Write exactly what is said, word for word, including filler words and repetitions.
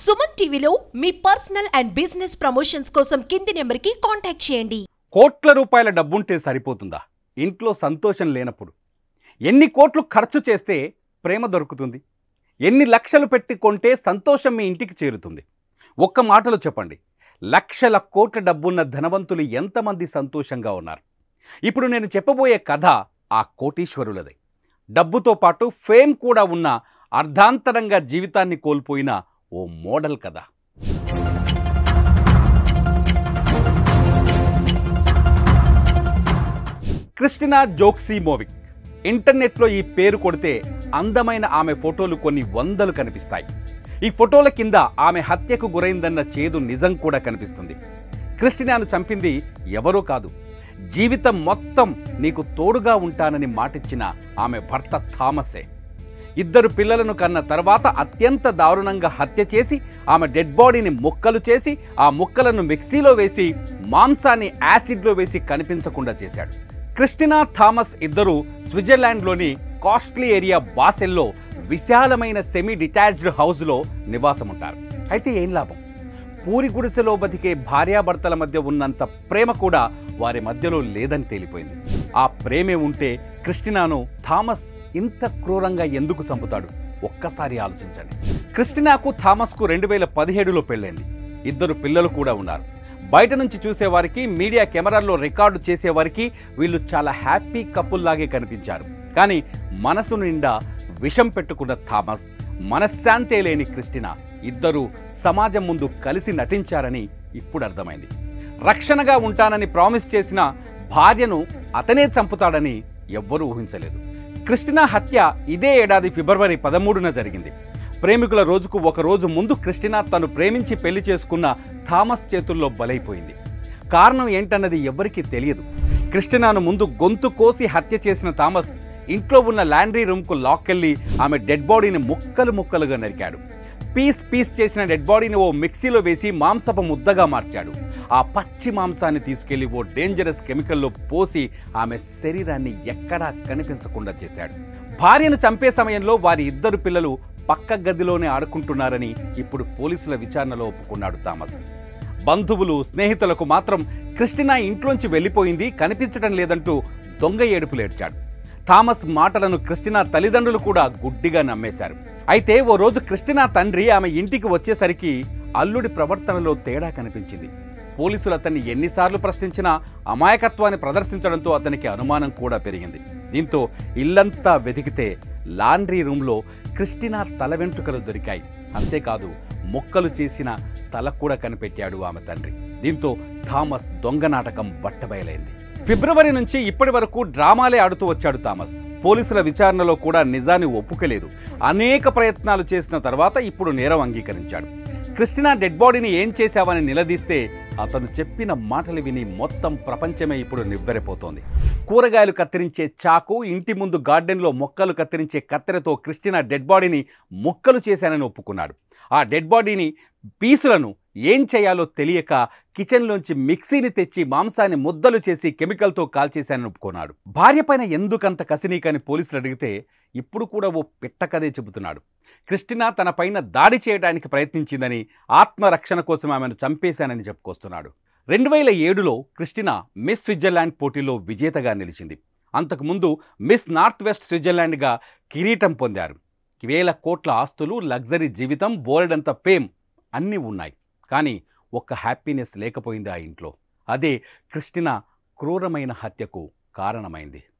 సుమన్ టీవీలో మీ personal and business promotions కోసం కింది నెంబర్కి కాంటాక్ట్ చేయండి. కోట్ల రూపాయల డబ్బుంటే సరిపోతుందా? ఇంట్లో సంతోషం లేనప్పుడు ఎన్ని కోట్లు ఖర్చు చేస్తే ప్రేమ దొరుకుతుంది? ఎన్ని లక్షలు పెట్టి కొంటే సంతోషం మీ ఇంటికి చేరుతుంది? ఒక్క మాటలో చెప్పండి, లక్షల కోట్ల డబ్బున్న ధనవంతులు ఎంతమంది సంతోషంగా ఉన్నారు? ఇప్పుడు నేను చెప్పబోయే కథ ఆ కోటీశ్వరులదే. డబ్బుతో పాటు ఫేమ్ కూడా ఉన్న అర్ధాంతరంగా జీవితాన్ని కోల్పోయిన ఓ మోడల్ కథ. క్రిస్టినా జోక్సిమోవిక్. ఇంటర్నెట్లో ఈ పేరు కొడితే అందమైన ఆమె ఫోటోలు కొన్ని వందలు కనిపిస్తాయి. ఈ ఫోటోల కింద ఆమె హత్యకు గురైందన్న చేదు నిజం కూడా కనిపిస్తుంది. క్రిస్టినాను చంపింది ఎవరో కాదు, జీవితం మొత్తం నీకు తోడుగా ఉంటానని మాటిచ్చిన ఆమె భర్త థామసే. ఇద్దరు పిల్లలను కన్న తర్వాత అత్యంత దారుణంగా హత్య చేసి ఆమె డెడ్ బాడీని ముక్కలు చేసి ఆ ముక్కలను మిక్సీలో వేసి మాంసాన్ని యాసిడ్లో వేసి కనిపించకుండా చేశాడు. క్రిస్టినా థామస్ ఇద్దరు స్విట్జర్లాండ్లోని కాస్ట్లీ ఏరియా బాసెల్లో విశాలమైన సెమీ డిటాచ్డ్ హౌస్లో నివాసం ఉంటారు. అయితే ఏం లాభం? పూరి గుడిసెలో బతికే భార్యాభర్తల మధ్య ఉన్నంత ప్రేమ కూడా వారి మధ్యలో లేదని తేలిపోయింది. ఆ ప్రేమే ఉంటే క్రిస్టినాను థామస్ ఇంత క్రూరంగా ఎందుకు చంపుతాడు? ఒక్కసారి ఆలోచించండి. క్రిస్టినాకు థామస్కు రెండు వేల పదిహేడులో పెళ్ళైంది. ఇద్దరు పిల్లలు కూడా ఉన్నారు. బయట నుంచి చూసేవారికి, మీడియా కెమెరాల్లో రికార్డు చేసేవారికి వీళ్ళు చాలా హ్యాపీ కపుల్ లాగే కనిపించారు. కానీ మనసు నిండా విషం పెట్టుకున్న థామస్, మనశ్శాంతే లేని క్రిస్టినా ఇద్దరూ సమాజం ముందు కలిసి నటించారని ఇప్పుడు అర్థమైంది. రక్షణగా ఉంటానని ప్రామిస్ చేసిన భార్యను అతనే చంపుతాడని ఎవ్వరూ ఊహించలేదు. క్రిస్టినా హత్య ఇదే ఏడాది ఫిబ్రవరి పదమూడున జరిగింది. ప్రేమికుల రోజుకు ఒక రోజు ముందు క్రిస్టినా తను ప్రేమించి పెళ్లి చేసుకున్న థామస్ చేతుల్లో బలైపోయింది. కారణం ఏంటన్నది ఎవ్వరికీ తెలియదు. క్రిస్టినాను ముందు గొంతు కోసి హత్య చేసిన థామస్ ఇంట్లో ఉన్న లాండ్రీ రూమ్కు లాక్కెళ్ళి ఆమె డెడ్ బాడీని ముక్కలు ముక్కలుగా నరికాడు. పీస్ పీస్ చేసిన డెడ్ బాడీని ఓ మిక్సీలో వేసి మాంసపు ముద్దగా మార్చాడు. ఆ పచ్చి మాంసాన్ని తీసుకెళ్లి ఓ డేంజరస్ కెమికల్లో పోసి ఆమె శరీరాన్ని ఎక్కడా కనిపించకుండా చేశాడు. భార్యను చంపే సమయంలో వారి ఇద్దరు పిల్లలు పక్క గదిలోనే ఆడుకుంటున్నారని ఇప్పుడు పోలీసుల విచారణలో ఒప్పుకున్నాడు థామస్. బంధువులు, స్నేహితులకు మాత్రం క్రిస్టినా ఇంట్లోంచి వెళ్ళిపోయింది, కనిపించడం లేదంటూ దొంగ ఏడుపులు ఏడ్చాడు. థామస్ మాటలను క్రిస్టినా తల్లిదండ్రులు కూడా గుడ్డిగా నమ్మేశారు. అయితే ఓ రోజు క్రిస్టినా తండ్రి ఆమె ఇంటికి వచ్చేసరికి అల్లుడి ప్రవర్తనలో తేడా కనిపించింది. పోలీసులు అతన్ని ఎన్నిసార్లు ప్రశ్నించినా అమాయకత్వాన్ని ప్రదర్శించడంతో అతనికి అనుమానం కూడా పెరిగింది. దీంతో ఇల్లంతా వెతికితే లాండ్రీ రూమ్లో క్రిస్టినా తల వెంట్రుకలు దొరికాయి. అంతేకాదు, మొక్కలు చేసిన తల కూడా కనిపెట్టాడు ఆమె తండ్రి. దీంతో థామస్ దొంగ నాటకం బట్టబయలైంది. ఫిబ్రవరి నుంచి ఇప్పటి వరకు డ్రామాలే ఆడుతూ వచ్చాడు థామస్. పోలీసుల విచారణలో కూడా నిజాన్ని ఒప్పుకోలేదు. అనేక ప్రయత్నాలు చేసిన తర్వాత ఇప్పుడు నేరం అంగీకరించాడు. క్రిస్టినా డెడ్ బాడీని ఏం చేశావని నిలదీస్తే అతను చెప్పిన మాటలు విని మొత్తం ప్రపంచమే ఇప్పుడు నివ్వెరపోతోంది. కూరగాయలు కత్తిరించే చాకు, ఇంటి ముందు గార్డెన్లో మొక్కలు కత్తిరించే కత్తెరతో క్రిస్టినా డెడ్ బాడీని ముక్కలు చేశానని ఒప్పుకున్నాడు. ఆ డెడ్ బాడీని పీసులను ఏం చేయాలో తెలియక కిచెన్లోంచి మిక్సీని తెచ్చి మాంసాన్ని ముద్దలు చేసి కెమికల్తో కాల్చేశానని ఒప్పుకున్నాడు. భార్య పైన ఎందుకంత కసినీకని పోలీసులు అడిగితే ఇప్పుడు కూడా ఓ పిట్టకదే చెబుతున్నాడు. క్రిస్టినా తన పైన దాడి చేయడానికి ప్రయత్నించిందని, ఆత్మరక్షణ కోసం ఆమెను చంపేశానని చెప్పుకొస్తున్నాడు. రెండు వేల ఏడులో క్రిస్టినా మిస్ స్విట్జర్లాండ్ పోటీలో విజేతగా నిలిచింది. అంతకుముందు మిస్ నార్త్ వెస్ట్ స్విట్జర్లాండ్గా కిరీటం పొందారు. వేల కోట్ల ఆస్తులు, లగ్జరీ జీవితం, బోల్డంత ఫేమ్ అన్నీ ఉన్నాయి. కానీ ఒక్క హ్యాపీనెస్ లేకపోయింది ఆ ఇంట్లో. అదే క్రిస్టినా క్రూరమైన హత్యకు కారణమైంది.